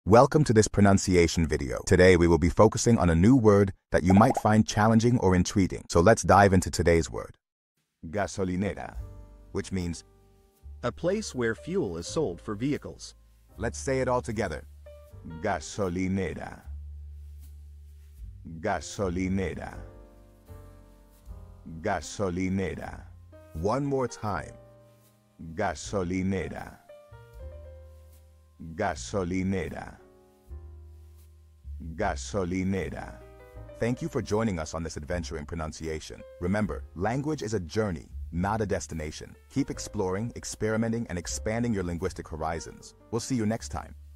Welcome to this pronunciation video. Today we will be focusing on a new word that you might find challenging or intriguing. So let's dive into today's word. Gasolinera, which means A place where fuel is sold for vehicles. let's say it all together. Gasolinera. Gasolinera. Gasolinera. One more time. Gasolinera. Gasolinera. Gasolinera. Thank you for joining us on this adventure in pronunciation. Remember, language is a journey, not a destination. Keep exploring, experimenting, and expanding your linguistic horizons. We'll see you next time.